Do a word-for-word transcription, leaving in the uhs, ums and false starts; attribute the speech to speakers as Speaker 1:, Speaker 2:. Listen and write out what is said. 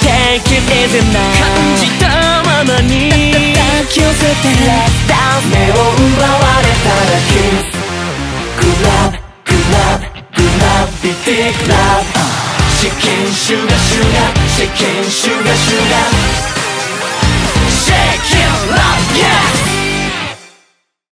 Speaker 1: Take it easy now 感じたままに抱き寄せて Let's dance 目を奪われたら Kiss Glove Glove Gravity-Love Shaking sugar sugar Shaking sugar sugar Shaking love yeah